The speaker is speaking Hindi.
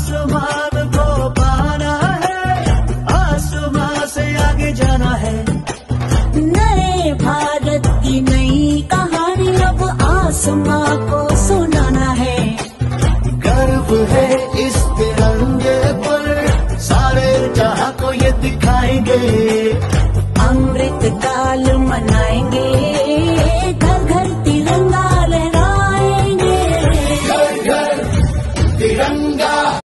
आसमान को पाना है, आसमान से आगे जाना है। नए भारत की नई कहानी अब आसमां को सुनाना है। गर्व है इस तिरंगे पर, सारे जहां को ये दिखाएंगे। अमृत काल मनाएंगे, घर घर तिरंगा लहराएंगे। घर घर तिरंगा।